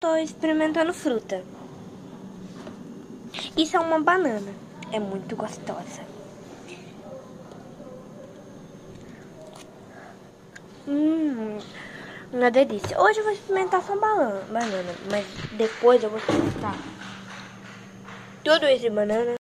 tô experimentando fruta. Isso é uma banana. É muito gostosa. Uma delícia. Hoje eu vou experimentar só banana, mas depois eu vou experimentar tudo isso de banana.